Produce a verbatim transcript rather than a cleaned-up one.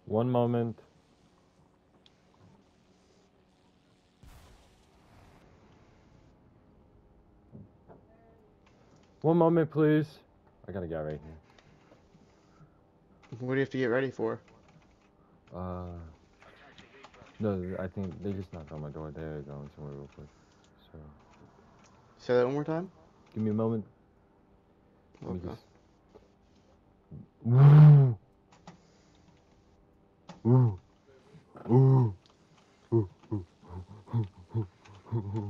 One moment. One moment, please. I gotta get right here. What do you have to get ready for? Uh, no, I think they just knocked on my door. They're going somewhere real quick. So, Say that one more time. give me a moment. Let me Okay. just. Ooh. Ooh. Ooh. Ooh. Ooh. Ooh. Ooh.